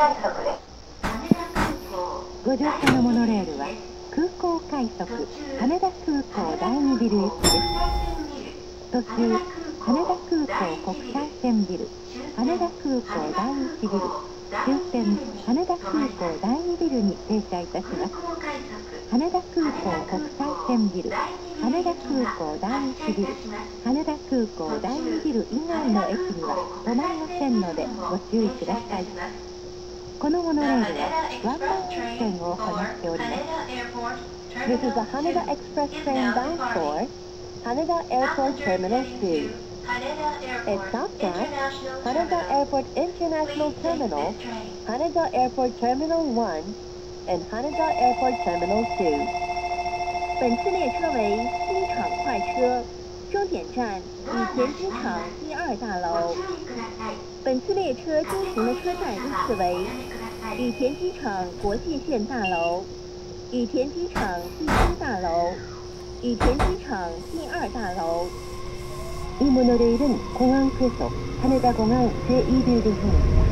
ご乗車のモノレールは空港快速羽田空港第2ビル行きです。途中羽田空港国際線ビル、羽田空港第1ビル、終点羽田空港第2ビルに停車いたします。羽田空港国際線ビル、羽田空港第1ビル、羽田空港第2ビル以外の駅には止まりませんのでご注意ください。このモノレールはワンマン運転を行っております。This is the Haneda Express train bound for Haneda Airport Terminal 2. It stops at Haneda Airport International Terminal, Haneda Airport Terminal 1, and Haneda Airport Terminal 2. 本次列车为机场快车，终点站羽田机场第2大楼。本次列车经行的车站依次为羽田机场国际线大楼、羽田机场第1大楼、羽田機場第2大楼。 이 모노레일은 공항 소속 하네다공항 제2빌딩입니다.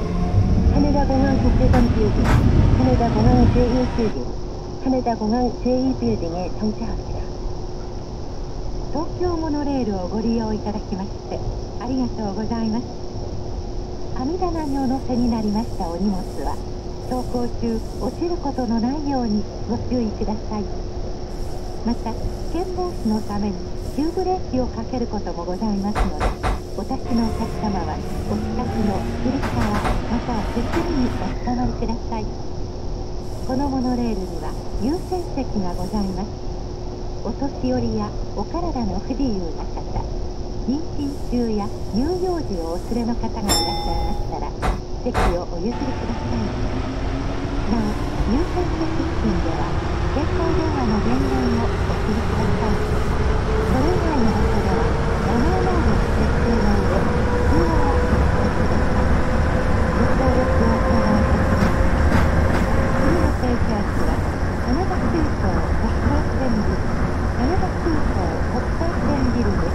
하네다공항 국제선 빌딩, 하네다공항 제1빌딩, 하네다공항 제2빌딩에 정차합니다. 東京モノレールをご利用いただきましてありがとうございます。網棚にお乗せになりましたお荷物は走行中落ちることのないようにご注意ください。また危険防止のために急ブレーキをかけることもございますので、お立ちのお客様はお近くのつり革または手すりにおつかまりください。このモノレールには優先席がございます。お年寄りやお体の不自由な方、妊娠中や乳幼児をお連れの方がいらっしゃいましたら席をお譲りください。なお優先席付近では携帯電話の電源をお切りください。それ以外の場所ではマナーモードの設定の上通話をお使いください。ご協力をお願いいたします。次の停車駅は羽田空港国際線ビル、羽田空港国際線ビルです。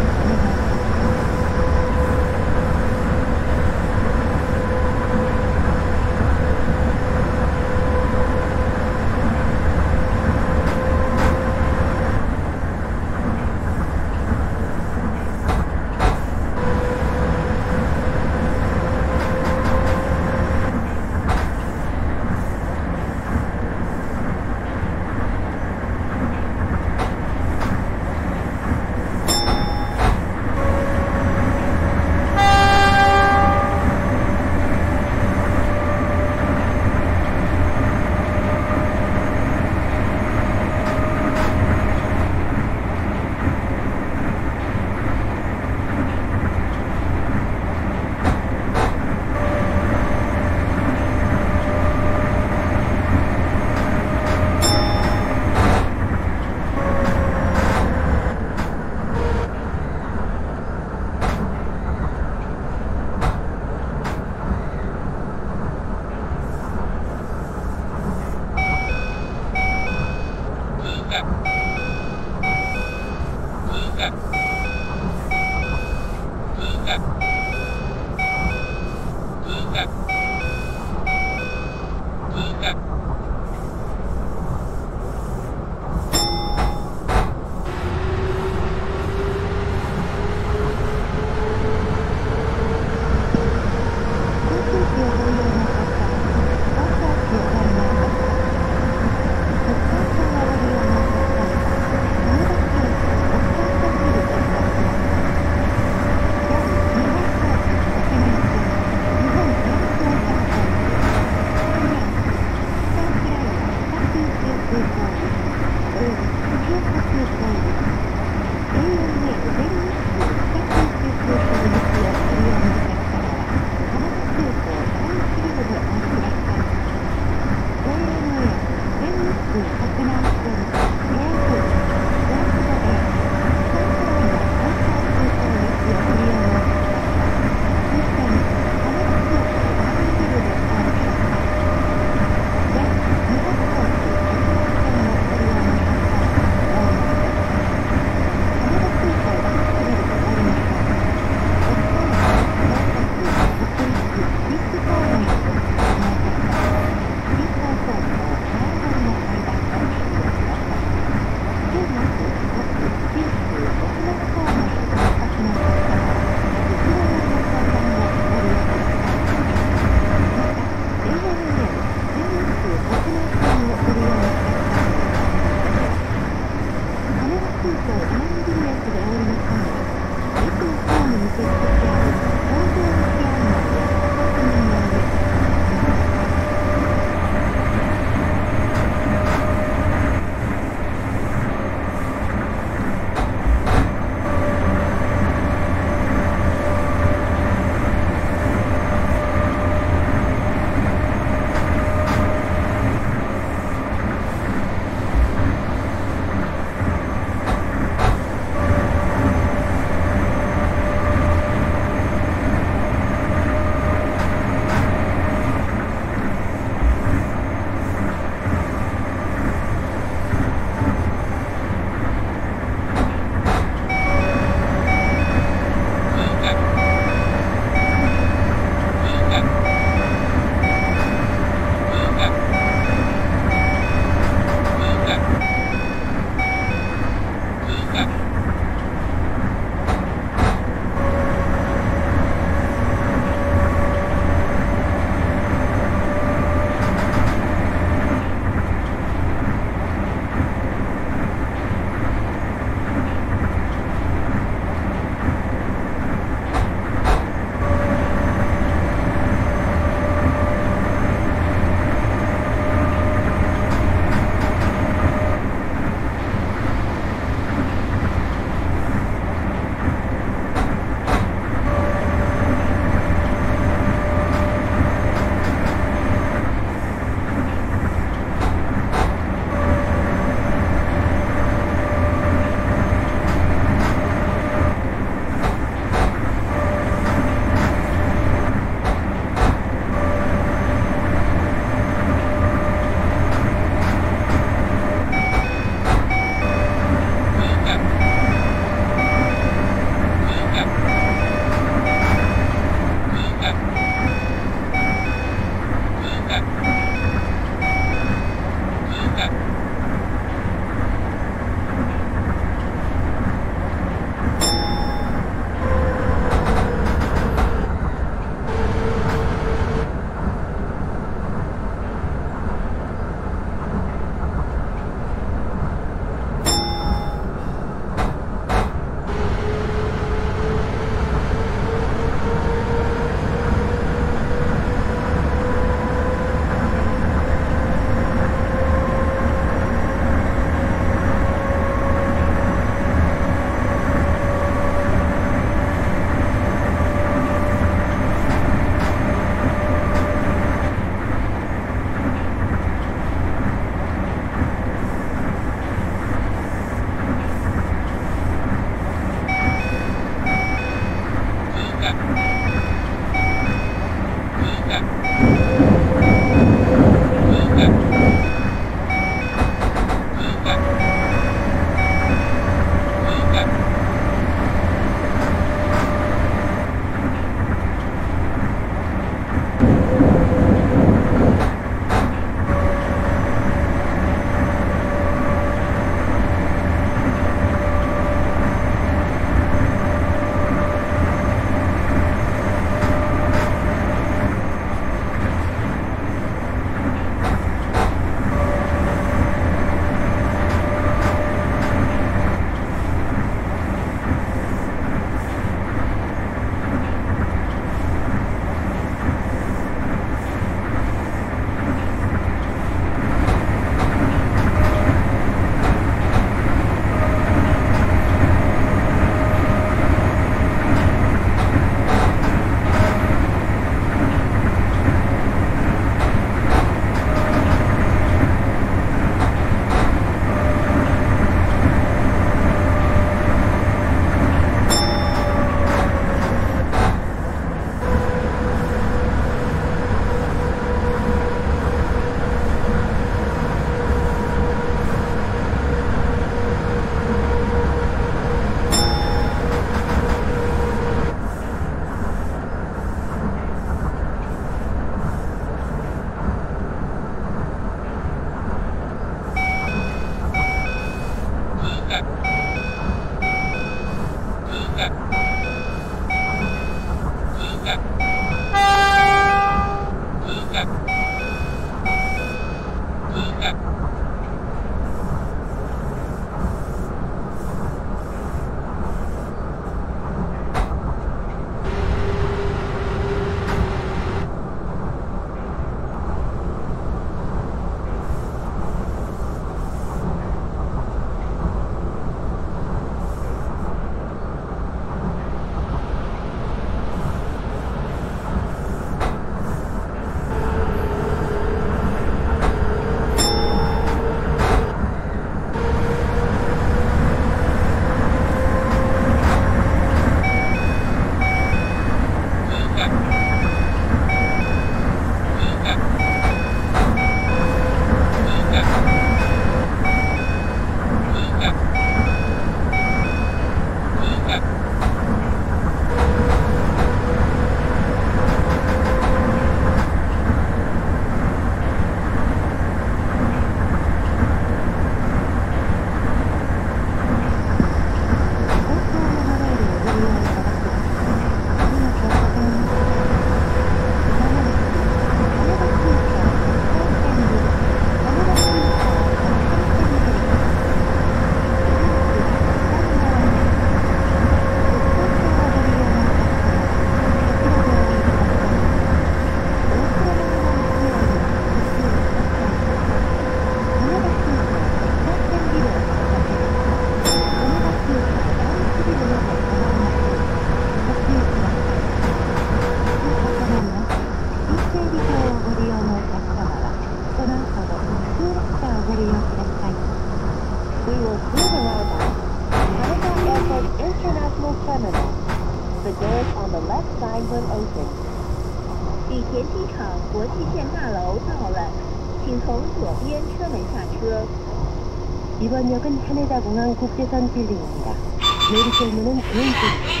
Open Ocean。 羽田机场国际线大楼到了，请从左边车门下车。 이번 역은 하네다공항 국제선 빌딩입니다. 내리실 문은 왼쪽입니다.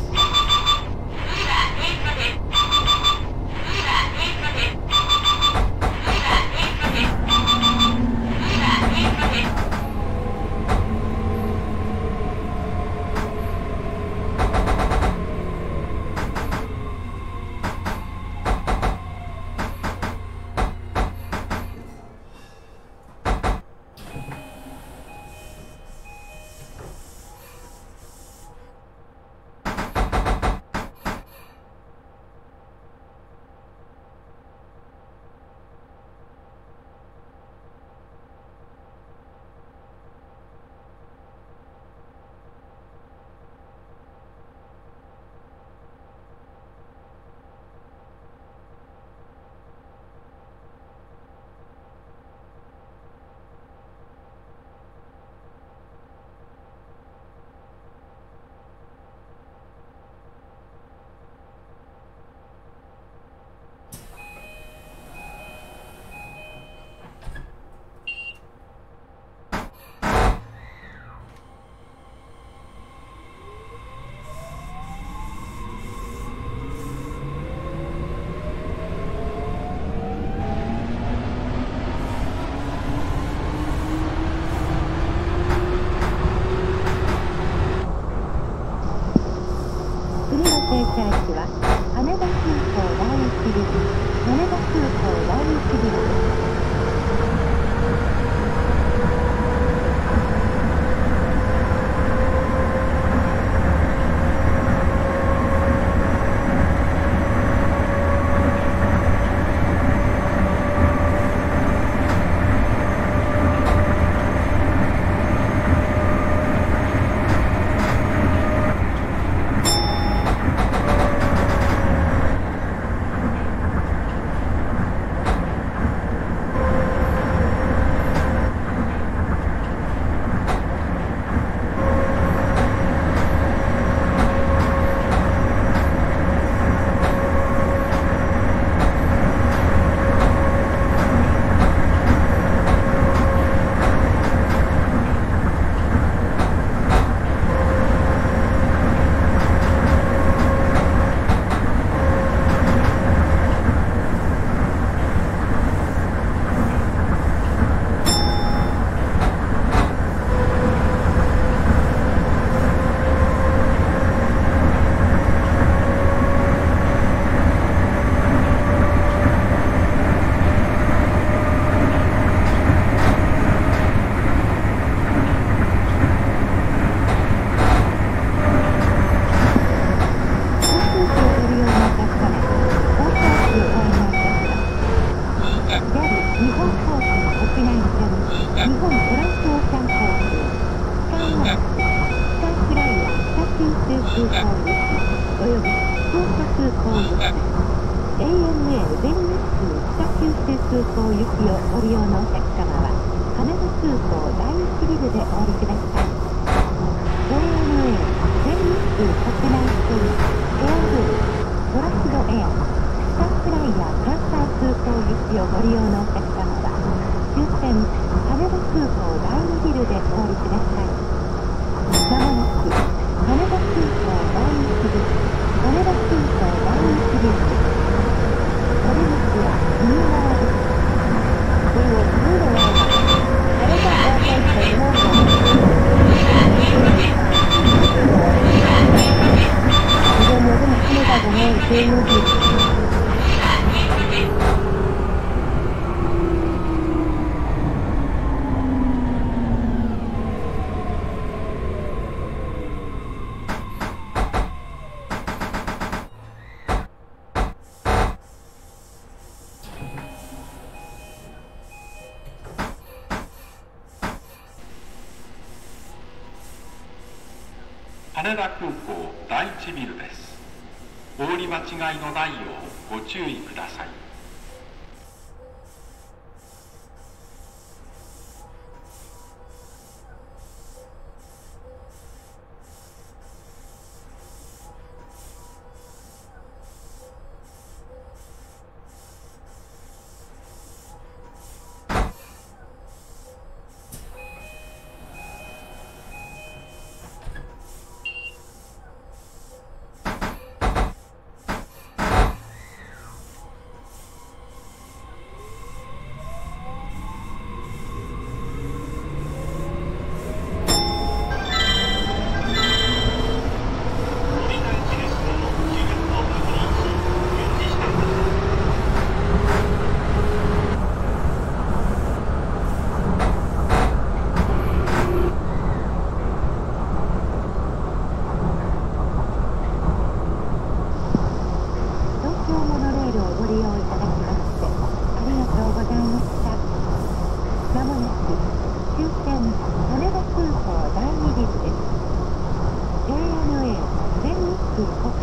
羽田空港第一ビルです。お降り間違いのないようご注意ください。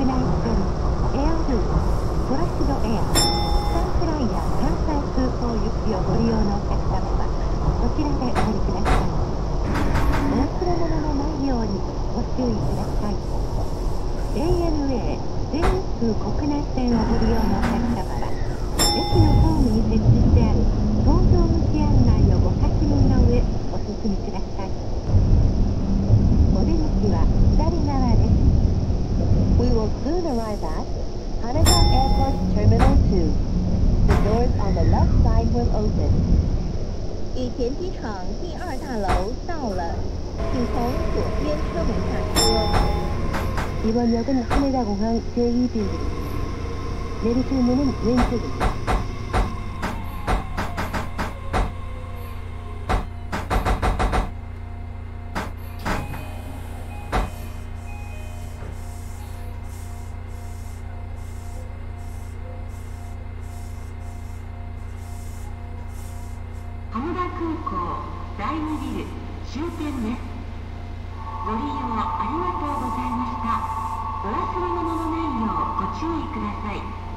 内線エアルートラシドエアサンフライヤー関西空港行きをご利用のお客様はこちらでお降りください。お忘れ物のないようにご注意ください。 ANA 全日空国内線をご利用のお客様は駅のホームに設置してある搭乗向き案内をご確認の上お進みください。お出口は左側です。 We will soon arrive at Haneda Airport Terminal 2. The doors on the left side will open. 羽田机场第二大楼到了，请从左边车门下车。 이번 역은 하네다공항 제2빌딩. 내리실 문은 왼쪽입니다. 羽田空港第2ビル終点です。ご利用ありがとうございました。お忘れ物のないようご注意ください。